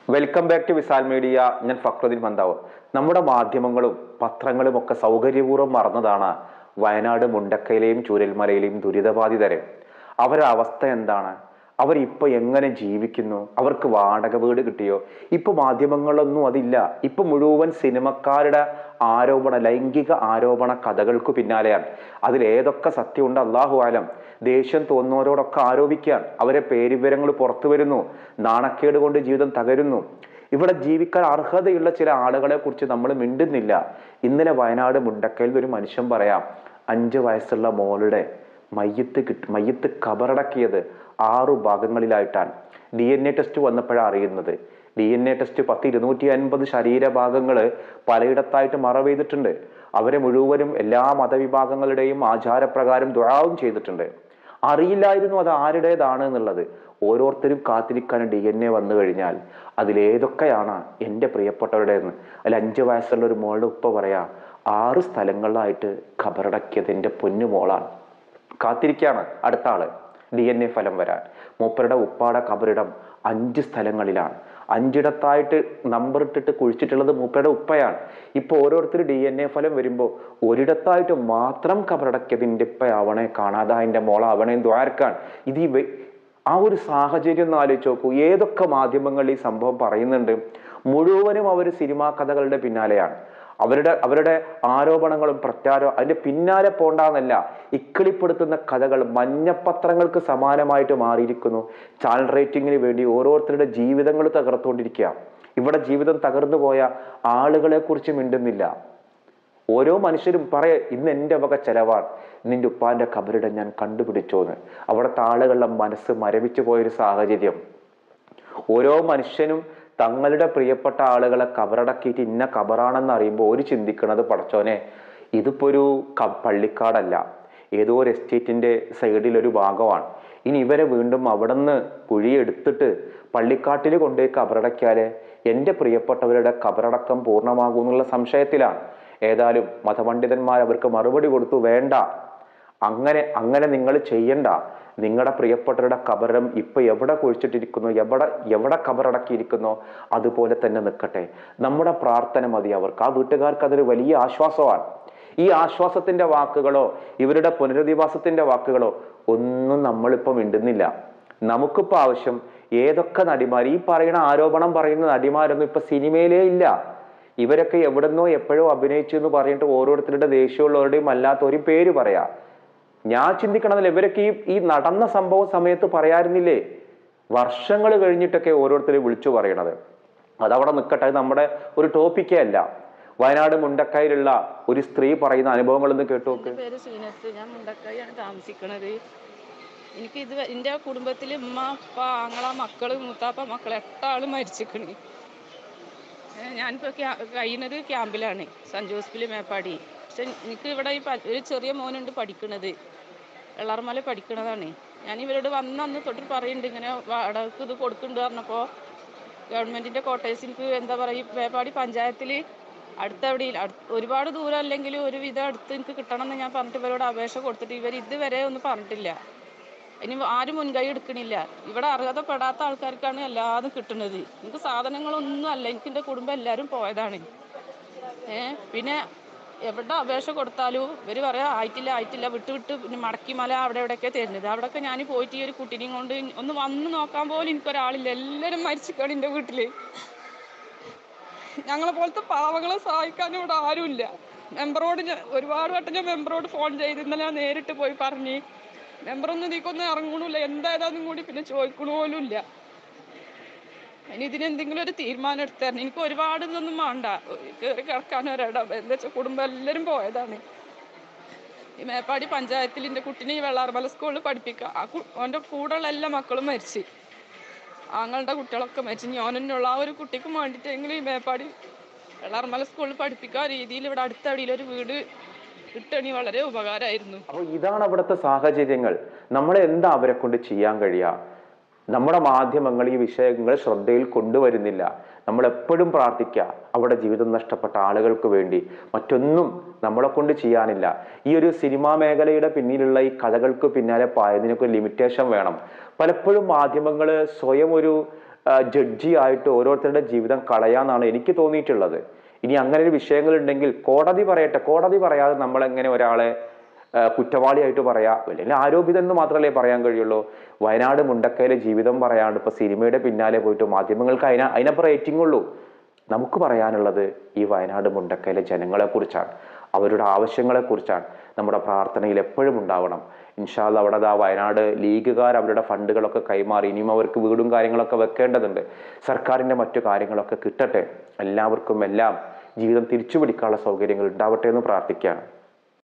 Welcome back to വിസാൽ media. ഞാൻ ഫക്രുദ്ദീൻ മന്താവ്. നമ്മുടെ മാധ്യമങ്ങളും പത്രങ്ങളും ഒക്കെ സൗകര്യപൂർവ്വം മറന്നതാണ് വയനാട് മുണ്ടക്കയിലെയും ചൂരൽമലയിലെയും ദുരിതബാധിതരെ. അവരുടെ അവസ്ഥ എന്താണ്? അവരിപ്പോൾ എങ്ങനെ ജീവിക്കുന്നു? അവർക്ക് വാടക വീട് കിട്ടിയോ? ഇപ്പൊ മാധ്യമങ്ങളൊന്നും അതില്ല. ഇപ്പൊ മുഴുവൻ സിനിമക്കാരുടെ ലൈംഗിക ആരോപണ കഥകൾക്ക് പിന്നാലെയാണ്. അതിലേതൊക്കെ സത്യമുണ്ട് അള്ളാഹു ആലം. ദേഷ്യം തോന്നുന്നവരോടൊക്കെ ആരോപിക്കാൻ അവരെ പേരുവിവരങ്ങൾ പുറത്തു വരുന്നു. നാണക്കേട് കൊണ്ട് ജീവിതം തകരുന്നു. ഇവിടെ ജീവിക്കാൻ അർഹതയുള്ള ചില ആളുകളെ കുറിച്ച് നമ്മൾ മിണ്ടുന്നില്ല. ഇന്നലെ വയനാട് മുണ്ടക്കയിൽ ഒരു മനുഷ്യൻ പറയാം, 5 വയസ്സുള്ള മോളുടെ മയ്യത്ത് കബറടക്കിയത് 6 ഭാഗങ്ങളിലായിട്ടാണ്. DNA ടെസ്റ്റ് വന്നപ്പോഴാണ് അറിയുന്നത്. DNA ടെസ്റ്റ് 250 ശരീരഭാഗങ്ങൾ പലയിടത്തായിട്ട് മറവ് ചെയ്തിട്ടുണ്ട്. അവരെ മുഴുവനും എല്ലാ മതവിഭാഗങ്ങളുടെയും ആചാരപ്രകാരം ദുആവും ചെയ്തിട്ടുണ്ട്. അറിയില്ലായിരുന്നു അത് ആരുടേതാണ് എന്നുള്ളത്. ഓരോരുത്തരും കാത്തിരിക്കാൻ DNA വന്നു കഴിഞ്ഞാൽ അതിലേതൊക്കെയാണ് എൻ്റെ പ്രിയപ്പെട്ടവരുടേന്ന്. അതിൽ 5 വയസ്സുള്ള ഒരു മോളുടെ ഉപ്പ പറയാ, 6 സ്ഥലങ്ങളിലായിട്ട് ഖബറടക്കിയത് എൻ്റെ പൊന്നു മോളാണ്. കാത്തിരിക്കാണ് അടുത്ത ആള് DNA ഫലം വരാൻ. മൂപ്പരുടെ ഉപ്പാടെ ഖബറിടം 5 സ്ഥലങ്ങളിലാണ്. 5ഇടത്തായിട്ട് നമ്പർ ഇട്ടിട്ട് കുഴിച്ചിട്ടുള്ളത് മൂപ്പരുടെ ഉപ്പയാണ്. ഇപ്പൊ ഓരോരുത്തർ DNA ഫലം വരുമ്പോൾ ഒരിടത്തായിട്ട് മാത്രം ഖബറടക്കിയതിൻ്റെ ഉപ്പയാവണേ, കാണാതായതിൻ്റെ മോളാവണേ ദ്വാരക്കാൻ. ഇത് ആ ഒരു സാഹചര്യം ഒന്ന് ആലോചിച്ച് നോക്കൂ. ഏതൊക്കെ മാധ്യമങ്ങളിൽ ഈ സംഭവം പറയുന്നുണ്ട്. മുഴുവനും അവർ സിനിമാ കഥകളുടെ പിന്നാലെയാണ്. അവരുടെ ആരോപണങ്ങളും അതിന്റെ പിന്നാലെ പോണ്ടാന്നല്ല, ഇക്കിളിപ്പെടുത്തുന്ന കഥകൾ മഞ്ഞപ്പത്രങ്ങൾക്ക് സമാനമായിട്ട് മാറിയിരിക്കുന്നു. ചാനൽ റേറ്റിംഗിന് വേണ്ടി ഓരോരുത്തരുടെ ജീവിതങ്ങൾ തകർത്തുകൊണ്ടിരിക്കുക. ഇവിടെ ജീവിതം തകർന്നു പോയ ആളുകളെ കുറിച്ച് മിണ്ടുന്നില്ല. ഓരോ മനുഷ്യരും ഇന്ന് എൻ്റെ വക ചെലവാണ്, നിന്റെ ഉപ്പാന്റെ ഖബറിടം ഞാൻ കണ്ടുപിടിച്ചോന്ന്. അവിടുത്തെ ആളുകളുടെ മനസ്സ് മരവിച്ചു പോയൊരു സാഹചര്യം. ഓരോ മനുഷ്യനും തങ്ങളുടെ പ്രിയപ്പെട്ട ആളുകളെ കബറടക്കിയിട്ട് ഇന്ന കബറാണെന്ന് അറിയുമ്പോൾ ഒരു ചിന്തിക്കണത്, പടച്ചോനെ, ഇതിപ്പോ ഒരു പള്ളിക്കാടല്ല, ഏതോ ഒരു എസ്റ്റേറ്റിന്റെ സൈഡിലൊരു ഭാഗമാണ്. ഇനി ഇവരെ വീണ്ടും അവിടെ നിന്ന് കുഴിയെടുത്തിട്ട് പള്ളിക്കാട്ടിൽ കൊണ്ടുപോയി കബറടക്കിയാല് എൻ്റെ പ്രിയപ്പെട്ടവരുടെ കബറടക്കം പൂർണ്ണമാകും എന്നുള്ള സംശയത്തിലാണ്. ഏതായാലും മതപണ്ഡിതന്മാർ അവർക്ക് മറുപടി കൊടുത്തു, വേണ്ട, അങ്ങനെ നിങ്ങൾ ചെയ്യണ്ട. നിങ്ങളുടെ പ്രിയപ്പെട്ടവരുടെ കബറിടം ഇപ്പൊ എവിടെ കുഴിച്ചിട്ടിരിക്കുന്നു, എവിടെ കബറടക്കിയിരിക്കുന്നോ അതുപോലെ തന്നെ നിൽക്കട്ടെ. നമ്മുടെ പ്രാർത്ഥന മതി അവർക്ക്. ആ വീട്ടുകാർക്ക് അതൊരു വലിയ ആശ്വാസമാണ്. ഈ ആശ്വാസത്തിന്റെ വാക്കുകളോ ഇവരുടെ പുനരധിവാസത്തിന്റെ വാക്കുകളോ ഒന്നും നമ്മളിപ്പോ മിണ്ടുന്നില്ല. നമുക്കിപ്പോ ആവശ്യം ഏതൊക്കെ നടിമാർ, ഈ പറയുന്ന ആരോപണം പറയുന്ന നടിമാരൊന്നും ഇപ്പൊ സിനിമയിലേ ഇല്ല. ഇവരൊക്കെ എവിടെന്നോ എപ്പോഴോ അഭിനയിച്ചു എന്ന് പറഞ്ഞിട്ട് ഓരോരുത്തരുടെ ദേഷ്യമുള്ളവരുടെയും അല്ലാത്തവരും പേര് പറയാ. ഞാൻ ചിന്തിക്കണതില്ല, ഇവരൊക്കെ ഈ നടന്ന സംഭവ സമയത്ത് പറയാറുന്നില്ലേ? വർഷങ്ങൾ കഴിഞ്ഞിട്ടൊക്കെ ഓരോരുത്തരെ വിളിച്ചു പറയണത്. അതവിടെ നിൽക്കട്ടെ, നമ്മുടെ ഒരു ടോപ്പിക്കേ അല്ല. വയനാട് മുണ്ടക്കയിലുള്ള ഒരു സ്ത്രീ പറയുന്ന അനുഭവങ്ങളൊന്ന് കേട്ടു നോക്ക്. പേര് സീനത്ത്, ഞാൻ മുണ്ടക്കയാണ് താമസിക്കണത്. എനിക്ക് എൻ്റെ കുടുംബത്തിൽ ഉമ്മ, അപ്പ, ആങ്ങള, മക്കള്, മൂത്താപ്പ മക്കള് 8 ആള് മരിച്ചിക്കണ്. ഞാനിപ്പോൾ കഴിയുന്നത് ക്യാമ്പിലാണ്, സെന്റ് ജോസഫില് മേപ്പാടി. പക്ഷെ എനിക്ക് ഇവിടെ ഒരു ചെറിയ മോനുണ്ട് പഠിക്കണത്, വെള്ളാർമല പഠിക്കണതാണ്. ഞാൻ ഇവരോട് വന്നന്ന് തൊട്ട് പറയുന്നുണ്ട്, ഇങ്ങനെ വാടകക്ക് ഇത് കൊടുക്കുന്നുണ്ട് പറഞ്ഞപ്പോൾ ഗവൺമെന്റിന്റെ കോട്ടേഴ്സ് എനിക്ക് എന്താ പറയുക, മേപ്പാടി പഞ്ചായത്തിൽ ഒരുപാട് ദൂരം അല്ലെങ്കിലും ഒരുവിധം അടുത്ത് എനിക്ക് കിട്ടണം എന്ന് ഞാൻ പറഞ്ഞിട്ട് ഇവരോട് അപേക്ഷ കൊടുത്തിട്ട് ഇവർ ഇതുവരെ ഒന്നും പറഞ്ഞിട്ടില്ല. ഇനി ആരും മുൻകൈ എടുക്കണില്ല. ഇവിടെ അർഹതപ്പെടാത്ത ആൾക്കാർക്കാണ് എല്ലാതും കിട്ടുന്നത്. എനിക്ക് സാധനങ്ങളൊന്നും അല്ല, എനിക്ക് എൻ്റെ കുടുംബം എല്ലാവരും പോയതാണ്. പിന്നെ എവിടെ അപേക്ഷ കൊടുത്താലും ഇവർ പറയാം ആയിട്ടില്ല വിട്ട് പിന്നെ മടക്കിമല അവിടെ എവിടെയൊക്കെ തരുന്നത്. അവിടെയൊക്കെ ഞാൻ പോയിട്ട് ഈ ഒരു കുട്ടീനെയും കൊണ്ട് ഒന്ന് വന്ന് നോക്കാൻ പോലും എനിക്കൊരാളില്ല. എല്ലാവരും മരിച്ചിക്കാണ് എൻ്റെ വീട്ടില്. ഞങ്ങളെ പോലത്തെ പാവങ്ങളെ സഹായിക്കാനും ഇവിടെ ആരുമില്ല. മെമ്പറോട് ഒരുപാട് വട്ടം ഞാൻ മെമ്പറോട് ഫോൺ ചെയ്ത് ഇന്നലെ ഞാൻ നേരിട്ട് പോയി പറഞ്ഞ്, മെമ്പറൊന്നും ഇതിക്കൊന്നും ഇറങ്ങണില്ല, എന്തായതാന്നും കൂടി പിന്നെ ചോദിക്കണ പോലും ഇല്ല. ഇനി ഇതിനെന്തെങ്കിലും ഒരു തീരുമാനം എടുത്തായിരുന്നു. എനിക്ക് ഒരുപാട് ഇതൊന്നും വേണ്ട, കയറി കിടക്കാൻ ഒരിടം. എന്താ വെച്ചാൽ കുടുംബം എല്ലാവരും പോയതാണ്. ഈ മേപ്പാടി പഞ്ചായത്തിൽ എൻ്റെ കുട്ടീനെ ഈ വെള്ളാർമല സ്കൂളിൽ പഠിപ്പിക്കുക. അവൻ്റെ കൂടെയുള്ള എല്ലാ മക്കളും മരിച്ച്, ആങ്ങളുടെ കുട്ടികളൊക്കെ മരിച്ചു. ഞാനെന്നുള്ള ആ ഒരു കുട്ടിക്കും വേണ്ടിയിട്ടെങ്കിലും ഈ മേപ്പാടി വെള്ളാർമല സ്കൂളിൽ പഠിപ്പിക്കുക രീതിയിൽ ഇവിടെ അടുത്തടിയിൽ ഒരു വീട് കിട്ടണി വളരെ ഉപകാരമായിരുന്നു. അപ്പൊ ഇതാണ് അവിടുത്തെ സാഹചര്യങ്ങൾ. നമ്മളെ എന്താ അവരെ കൊണ്ട് ചെയ്യാൻ കഴിയുക? നമ്മുടെ മാധ്യമങ്ങൾ ഈ വിഷയങ്ങൾ ശ്രദ്ധയിൽ കൊണ്ടുവരുന്നില്ല. നമ്മൾ എപ്പോഴും പ്രാർത്ഥിക്കുക അവിടെ ജീവിതം നഷ്ടപ്പെട്ട ആളുകൾക്ക് വേണ്ടി. മറ്റൊന്നും നമ്മളെ കൊണ്ട് ചെയ്യാനില്ല. ഈ ഒരു സിനിമാ മേഖലയുടെ പിന്നിലുള്ള ഈ കഥകൾക്ക് പിന്നാലെ പായതിനൊക്കെ ലിമിറ്റേഷൻ വേണം. പലപ്പോഴും മാധ്യമങ്ങൾ സ്വയം ഒരു ജഡ്ജി ആയിട്ട് ഓരോരുത്തരുടെ ജീവിതം കളയാന്നാണ് എനിക്ക് തോന്നിയിട്ടുള്ളത്. ഇനി അങ്ങനെ ഒരു വിഷയങ്ങൾ ഉണ്ടെങ്കിൽ കോടതി പറയട്ടെ. കോടതി പറയാതെ നമ്മളെങ്ങനെ ഒരാളെ കുറ്റവാളിയായിട്ട് പറയാ, അല്ലെങ്കിൽ ആരോപിതൻ എന്ന് മാത്രമല്ലേ പറയാൻ കഴിയുള്ളൂ. വയനാട് മുണ്ടക്കയിലെ ജീവിതം പറയാണ്ട് ഇപ്പൊ സിനിമയുടെ പിന്നാലെ പോയിട്ട് മാധ്യമങ്ങൾക്ക് അതിനപ്പുറം റേറ്റിംഗ് ഉള്ളൂ. നമുക്ക് പറയാനുള്ളത് ഈ വയനാട് മുണ്ടക്കയിലെ ജനങ്ങളെ കുറിച്ചാണ്, അവരുടെ ആവശ്യങ്ങളെ കുറിച്ചാണ്. നമ്മുടെ പ്രാർത്ഥനയിൽ എപ്പോഴും ഉണ്ടാവണം. ഇൻഷാ അല്ലാഹ് അവിടെ വയനാട് ലീഗുകാർ അവരുടെ ഫണ്ടുകളൊക്കെ കൈമാറി, ഇനിയും അവർക്ക് വീടും കാര്യങ്ങളൊക്കെ വെക്കേണ്ടതുണ്ട്. സർക്കാരിന്റെ മറ്റു കാര്യങ്ങളൊക്കെ കിട്ടട്ടെ. എല്ലാവർക്കും എല്ലാം ജീവിതം തിരിച്ചു പിടിക്കാനുള്ള സൗകര്യങ്ങൾ ഉണ്ടാവട്ടെ എന്ന് പ്രാർത്ഥിക്കുകയാണ്.